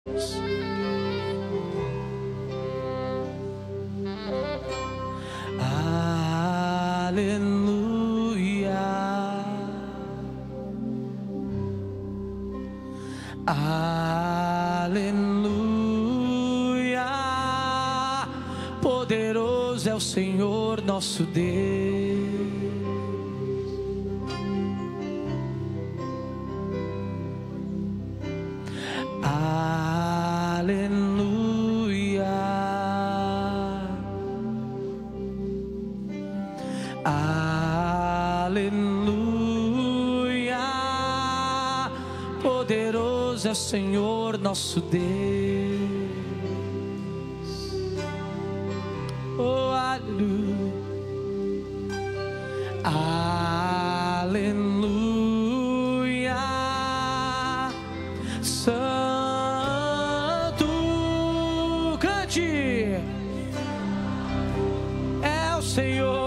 Aleluia, aleluia, poderoso é o Senhor nosso Deus. Aleluia, aleluia, poderoso é o Senhor nosso Deus. Oh, aleluia, aleluia, santo, cante, é o Senhor.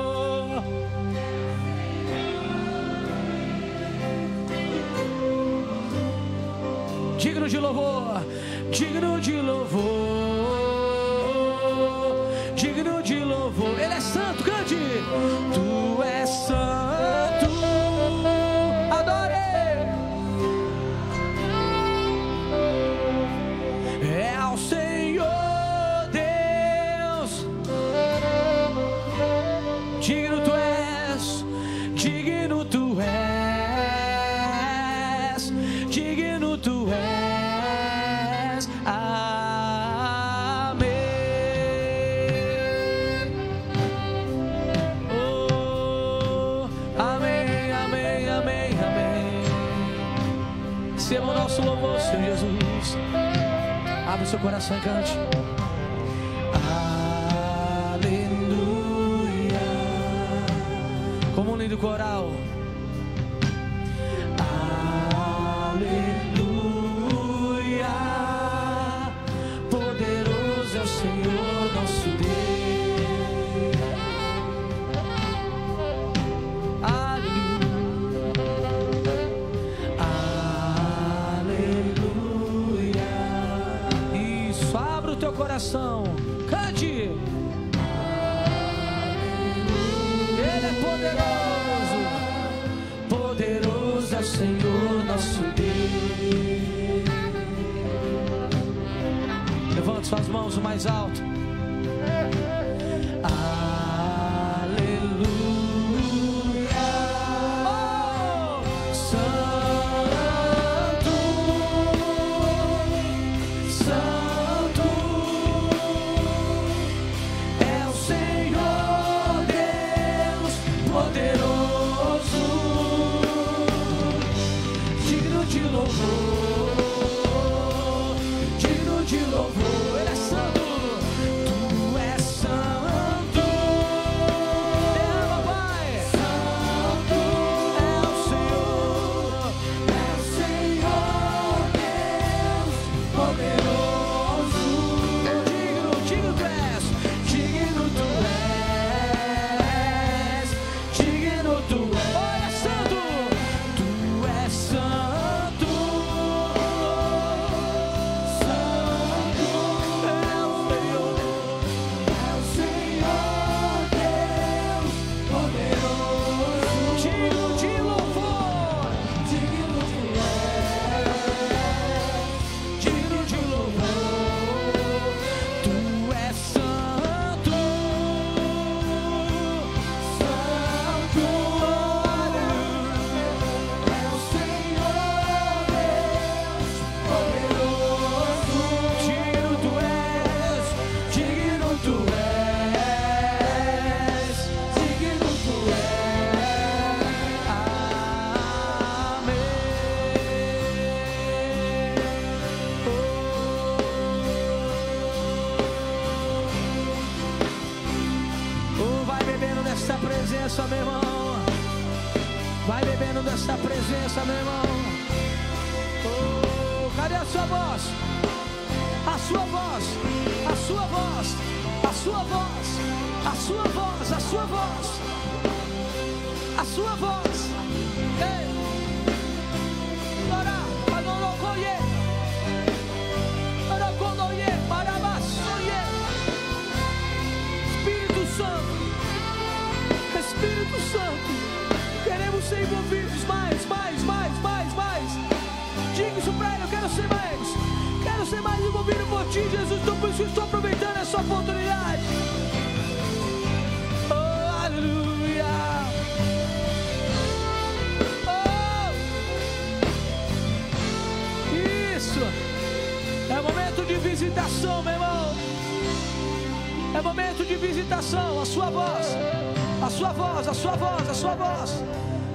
Digno de louvor, digno de louvor, digno de louvor. Ele é santo, cante. Tu és santo, adore. É ao Senhor Deus. Digno tu és, digno tu és, digno tu és. Amém. Oh, amém, amém, amém, amém. Receba o nosso louvor, Senhor Jesus. Abre o seu coração e cante. Aleluia. Como um lindo coral. Senhor nosso Deus, aleluia, aleluia. Isso, abra o teu coração, cante. Ele é poderoso, poderoso é o Senhor nosso Deus. Levante suas mãos o mais alto. Aleluia. Oh, santo, santo é o Senhor Deus poderoso, digno de louvor, digno de louvor. Meu irmão, vai bebendo dessa presença, meu irmão. Oh, cadê a sua voz? A sua voz, a sua voz, a sua voz, a sua voz, a sua voz, a sua voz. Ei, ora, para não colher. Oh, por ti, Jesus. Então por isso eu estou aproveitando essa oportunidade. Oh, aleluia. Oh, isso. É momento de visitação, meu irmão. É momento de visitação. A sua voz. A sua voz, a sua voz, a sua voz.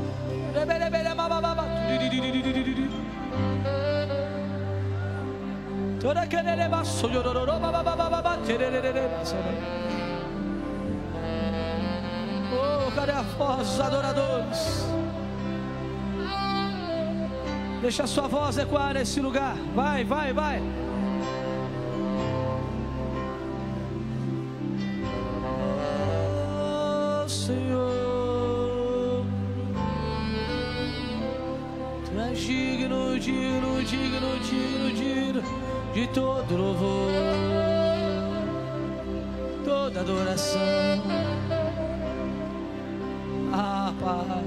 Toda aquele baixo, oh, cadê a voz dos adoradores? Deixa a sua voz ecoar nesse lugar. Vai, vai, vai. Oh, Senhor, Tu és digno, digno, digno, digno, digno de todo louvor, toda adoração. Ah, Pai.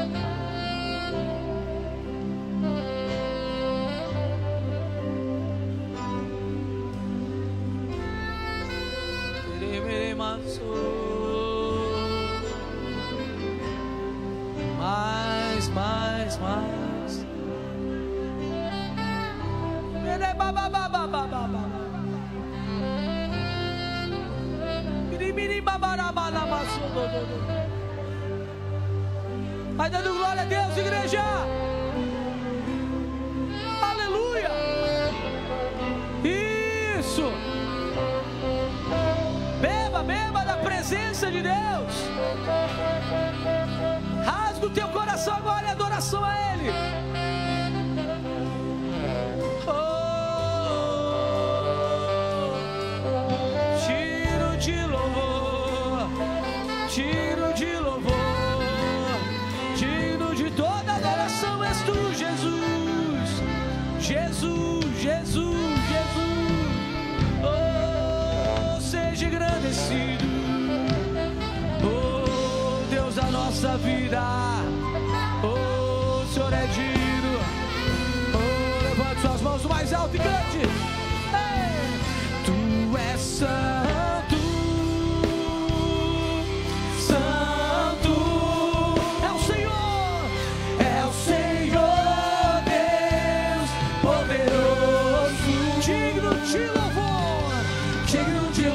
Mais, mais, mais. Vai dando glória a Deus, igreja. Aleluia. Isso. Beba, beba da presença de Deus. Rasga o teu coração agora em adoração a Ele. Tiro de louvor, tiro de louvor, tiro de toda adoração és tu, Jesus, Jesus, Jesus, Jesus. Oh, seja engrandecido, oh Deus da nossa vida. Oh, o Senhor é digno. Oh, levante suas mãos o mais alto e cante. Ei, Tu és santo, santo. É o Senhor Deus poderoso, digno de louvor, digno de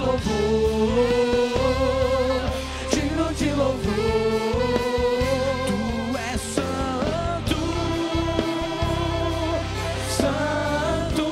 louvor, digno de louvor. Tu és santo, santo.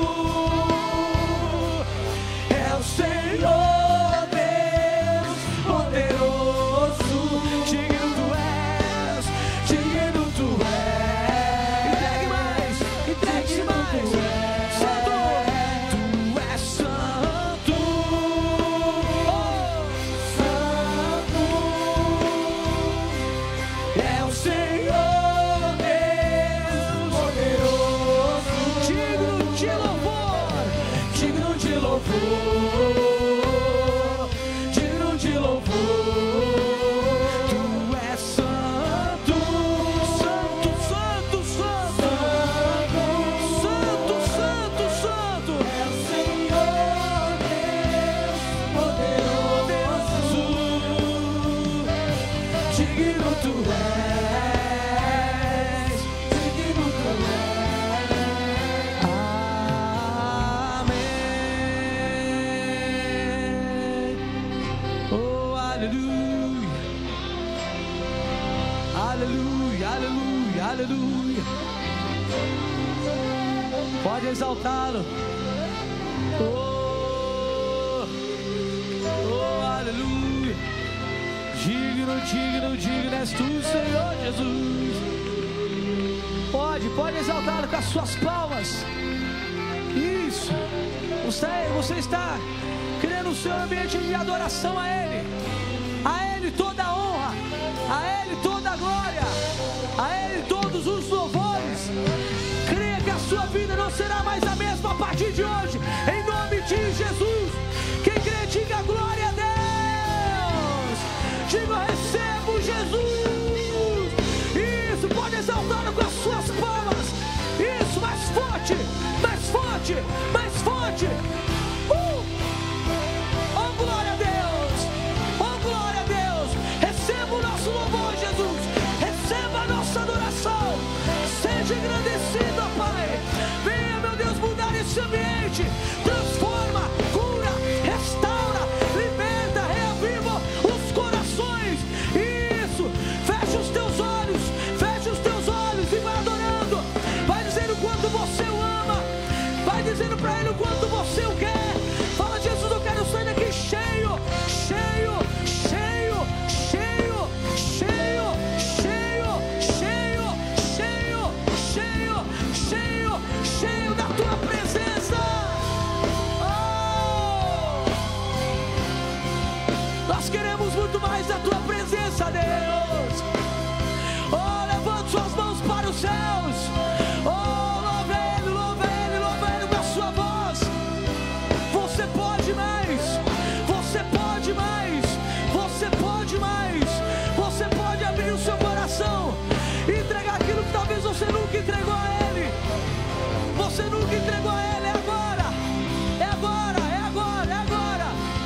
É o Senhor Deus poderoso, digno tu és, digno tu és. Entregue mais, entregue-se mais. Santo, Tu és santo, oh, santo. É o Senhor Deus poderoso, digno de louvor, digno de louvor, digno de louvor. Tu és santo, santo, santo, santo, santo, santo, santo. É o Senhor Deus poderoso, digno tu és, digno tu és. Amém. Oh, aleluia, aleluia, aleluia, aleluia. Pode exaltá-lo. Oh, oh, aleluia. Digno, digno, digno és tu, Senhor Jesus. Pode exaltá-lo com as suas palmas. Isso. Você está criando o seu ambiente de adoração a Ele. A Ele toda a honra, a Ele toda a glória, a Ele todos os louvores. Creia que a sua vida não será mais a mesma a partir de hoje. Em nome de Jesus. Quem crê, diga glória a Deus. Diga, recebo Jesus. Isso, pode exaltá-lo com as suas palmas. Isso, mais forte, mais forte, mais forte. Nós queremos muito mais da tua presença, Deus. Oh, levante suas mãos para os céus. Oh, louve Ele, louve Ele, louve Ele com a sua voz. Você pode mais, você pode mais, você pode mais. Você pode abrir o seu coração e entregar aquilo que talvez você nunca entregou a Ele. Você nunca entregou a Ele, é agora, é agora, é agora, é agora.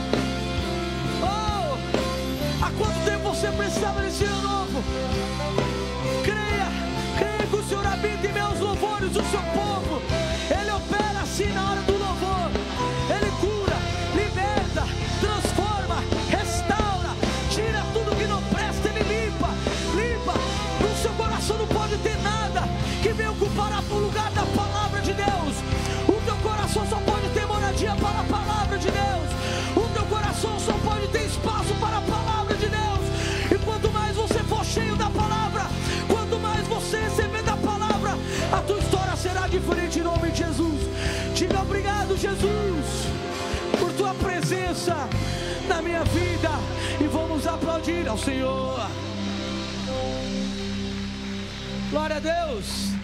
Oh, há quanto tempo você precisava desse ano novo? Creia que o Senhor habita em meus louvores, o seu povo. Ele opera assim na hora do louvor. Ele cura, liberta, transforma, restaura, tira tudo que não presta, Ele limpa, limpa. No seu coração não pode ter nada que venha ocupar o lugar da palavra de Deus. O teu coração só pode ter moradia para a palavra de Deus. O teu coração só pode ter espaço para a palavra de Deus. E quanto mais você for cheio da palavra, quanto mais você receber da palavra, a tua história será diferente em nome de Jesus. Diga obrigado, Jesus, por tua presença na minha vida. E vamos aplaudir ao Senhor. Glória a Deus.